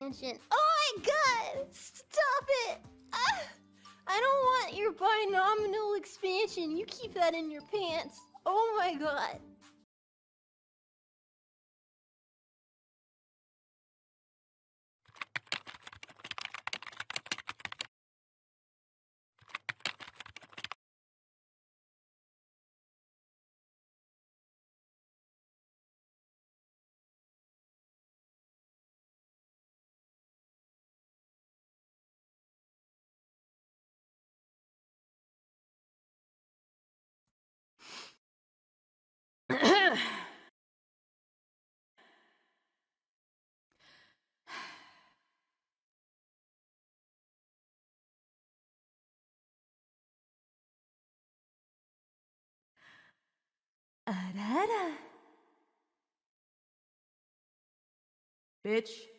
expansion. Oh my god! Stop it! I don't want your binomial expansion. You keep that in your pants. Oh my god. Bitch.